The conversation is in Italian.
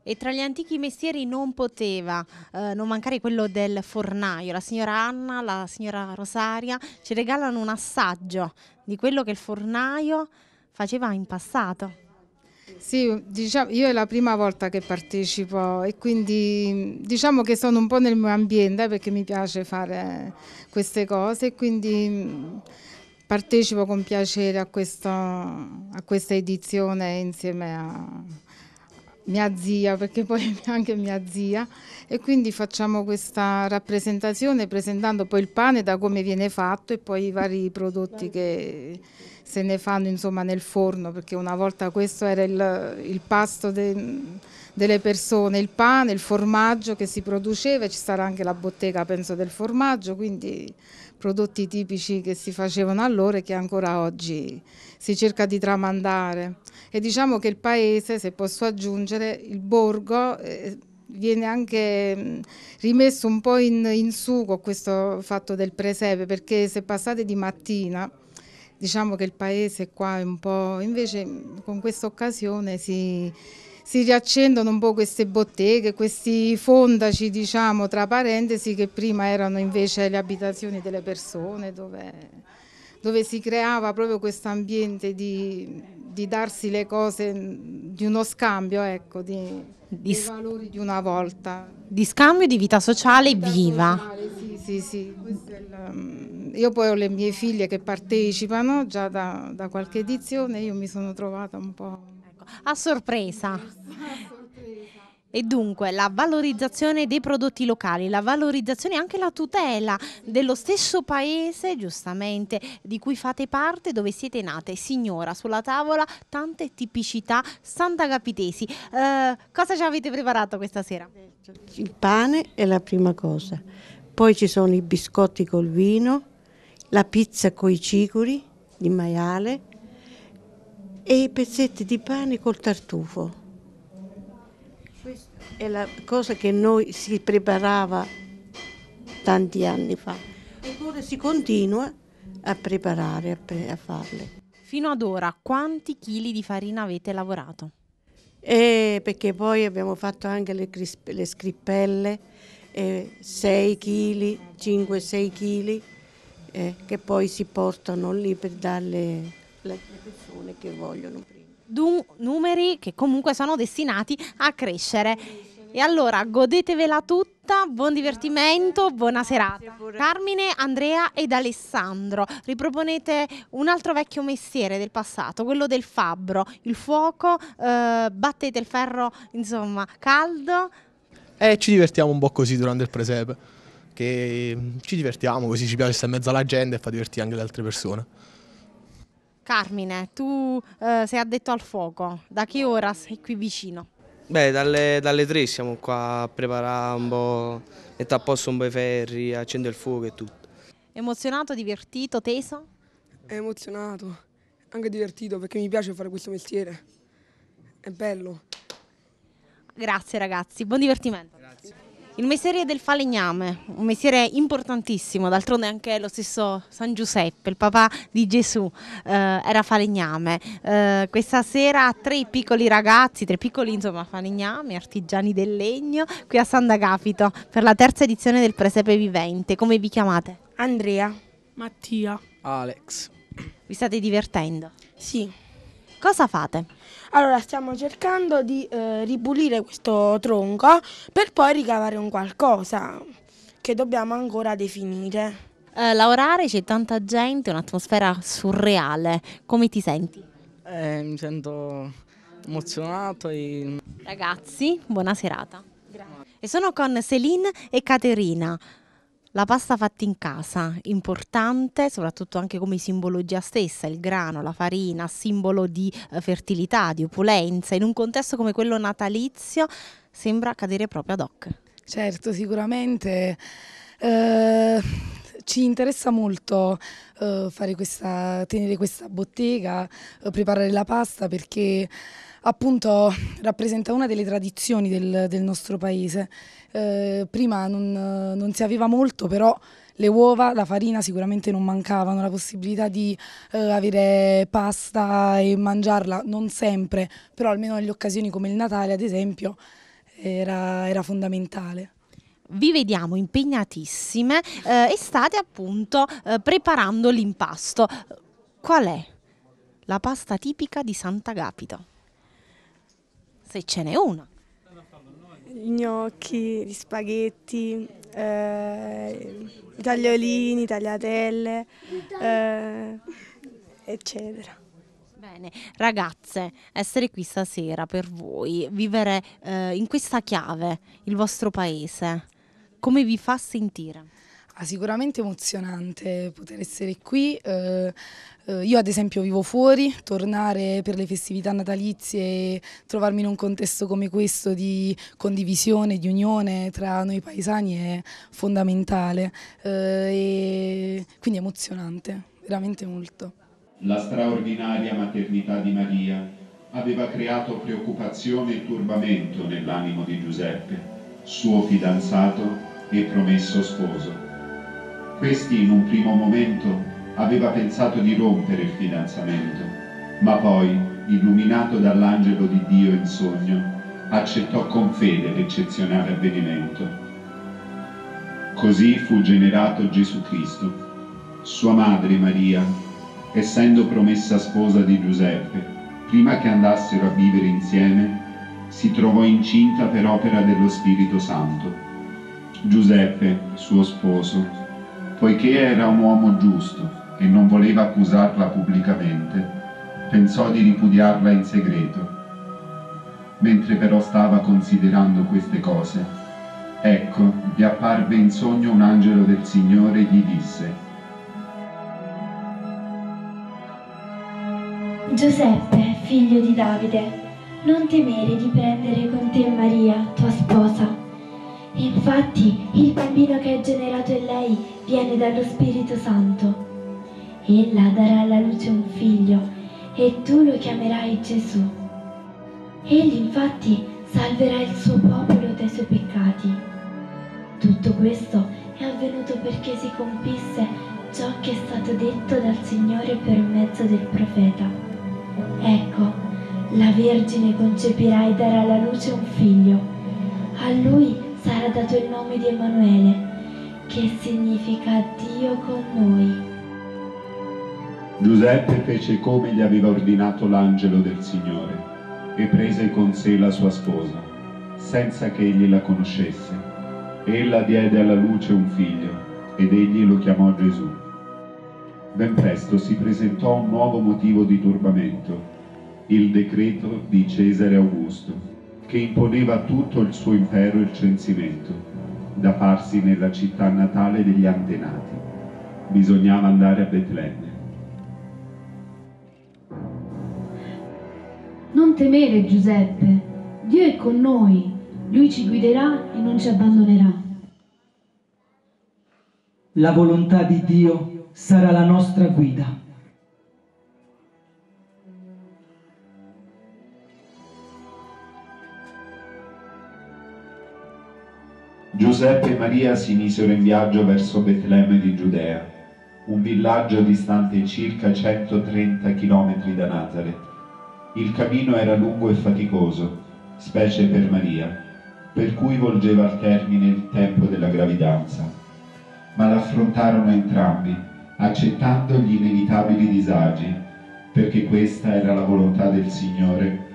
E tra gli antichi mestieri non poteva non mancare quello del fornaio. La signora Anna, la signora Rosaria ci regalano un assaggio di quello che il fornaio faceva in passato. Sì, diciamo, io è la prima volta che partecipo e quindi diciamo che sono un po' nel mio ambiente perché mi piace fare queste cose e quindi partecipo con piacere a questa edizione insieme a mia zia, perché poi è anche mia zia, e quindi facciamo questa rappresentazione presentando poi il pane da come viene fatto e poi i vari prodotti che se ne fanno insomma nel forno, perché una volta questo era il pasto delle persone, il pane, il formaggio che si produceva, e ci sarà anche la bottega penso del formaggio, quindi prodotti tipici che si facevano allora e che ancora oggi si cerca di tramandare. E diciamo che il paese, se posso aggiungere, il borgo viene anche rimesso un po' in su con questo fatto del presepe, perché se passate di mattina, diciamo che il paese qua è un po', invece con questa occasione si riaccendono un po' queste botteghe, questi fondaci, diciamo, tra parentesi, che prima erano invece le abitazioni delle persone, dove si creava proprio questo ambiente di darsi le cose, di uno scambio, ecco, Di, dei valori di una volta. di scambio di vita sociale Vita viva. sociale, sì, sì, sì. Io poi ho le mie figlie che partecipano già da qualche edizione, io mi sono trovata un po' Ecco, a sorpresa. a sorpresa. E dunque la valorizzazione dei prodotti locali, la valorizzazione e anche la tutela dello stesso paese, giustamente, di cui fate parte, dove siete nate. Signora, sulla tavola tante tipicità sant'agapitesi. Cosa ci avete preparato questa sera? Il pane è la prima cosa, poi ci sono i biscotti col vino, la pizza coi cicuri di maiale e i pezzetti di pane col tartufo. Questa è la cosa che noi si preparava tanti anni fa e ora si continua a preparare, a farle. Fino ad ora quanti chili di farina avete lavorato? E perché poi abbiamo fatto anche le scrippelle, 6 kg, 5-6 kg, che poi si portano lì per darle alle persone che vogliono prima. Numeri che comunque sono destinati a crescere. E allora godetevela tutta, buon divertimento, buona serata. Carmine, Andrea ed Alessandro, riproponete un altro vecchio mestiere del passato, quello del fabbro, il fuoco, battete il ferro, insomma, caldo. E ci divertiamo un po' così durante il presepe, che ci divertiamo così, ci piace stare in mezzo alla gente e fa divertire anche le altre persone. Carmine, tu sei addetto al fuoco, da che ora sei qui vicino? Beh, dalle 3 siamo qua a preparare un po', mettere a posto un po' i ferri, accendere il fuoco e tutto. Emozionato, divertito, teso? È emozionato, anche divertito perché mi piace fare questo mestiere. È bello. Grazie ragazzi, buon divertimento. Grazie. Il mestiere del falegname, un mestiere importantissimo, d'altronde anche lo stesso San Giuseppe, il papà di Gesù, era falegname. Questa sera 3 piccoli ragazzi, 3 piccoli insomma falegnami, artigiani del legno, qui a Sant'Agapito per la terza edizione del Presepe Vivente. Come vi chiamate? Andrea. Mattia. Alex. Vi state divertendo? Sì. Cosa fate? Allora stiamo cercando di ripulire questo tronco per poi ricavare un qualcosa che dobbiamo ancora definire. Lavorare, c'è tanta gente, un'atmosfera surreale. Come ti senti? Mi sento emozionato e... Ragazzi, buona serata. Grazie. E sono con Céline e Caterina. La pasta fatta in casa, importante, soprattutto anche come simbologia stessa, il grano, la farina, simbolo di fertilità, di opulenza. In un contesto come quello natalizio sembra cadere proprio ad hoc. Certo, sicuramente ci interessa molto tenere questa bottega, preparare la pasta perché appunto rappresenta una delle tradizioni del nostro paese. Prima non si aveva molto, però le uova, la farina sicuramente non mancavano, la possibilità di avere pasta e mangiarla non sempre, però almeno nelle occasioni come il Natale ad esempio era fondamentale. Vi vediamo impegnatissime e state appunto preparando l'impasto. Qual è la pasta tipica di Sant'Agapito? Se ce n'è una. Gnocchi, gli spaghetti, tagliolini, tagliatelle, eccetera. Bene, ragazze, essere qui stasera per voi, vivere in questa chiave il vostro paese, come vi fa sentire? Sicuramente emozionante poter essere qui. Io ad esempio vivo fuori, tornare per le festività natalizie e trovarmi in un contesto come questo di condivisione, di unione tra noi paesani è fondamentale e quindi emozionante, veramente molto. La straordinaria maternità di Maria aveva creato preoccupazione e turbamento nell'animo di Giuseppe, suo fidanzato e promesso sposo. Questi in un primo momento aveva pensato di rompere il fidanzamento, ma poi, illuminato dall'angelo di Dio in sogno, accettò con fede l'eccezionale avvenimento. Così fu generato Gesù Cristo. Sua madre Maria, essendo promessa sposa di Giuseppe, prima che andassero a vivere insieme, si trovò incinta per opera dello Spirito Santo. Giuseppe, suo sposo, poiché era un uomo giusto e non voleva accusarla pubblicamente, pensò di ripudiarla in segreto. Mentre però stava considerando queste cose, ecco, gli apparve in sogno un angelo del Signore e gli disse: Giuseppe, figlio di Davide, non temere di prendere con te Maria, tua sposa. Infatti, il bambino che è generato in lei viene dallo Spirito Santo. Ella darà alla luce un figlio e tu lo chiamerai Gesù. Egli infatti salverà il suo popolo dai suoi peccati. Tutto questo è avvenuto perché si compisse ciò che è stato detto dal Signore per mezzo del profeta. Ecco, la Vergine concepirà e darà alla luce un figlio. A lui sarà dato il nome di Emanuele, che significa Dio con noi. Giuseppe fece come gli aveva ordinato l'angelo del Signore e prese con sé la sua sposa, senza che egli la conoscesse. Ella diede alla luce un figlio ed egli lo chiamò Gesù. Ben presto si presentò un nuovo motivo di turbamento, il decreto di Cesare Augusto, che imponeva a tutto il suo impero il censimento, da farsi nella città natale degli antenati. Bisognava andare a Betlemme. Non temere, Giuseppe, Dio è con noi, Lui ci guiderà e non ci abbandonerà. La volontà di Dio sarà la nostra guida. Giuseppe e Maria si misero in viaggio verso Betlemme di Giudea, un villaggio distante circa 130 km da Nazareth. Il cammino era lungo e faticoso, specie per Maria, per cui volgeva al termine il tempo della gravidanza. Ma l'affrontarono entrambi, accettando gli inevitabili disagi, perché questa era la volontà del Signore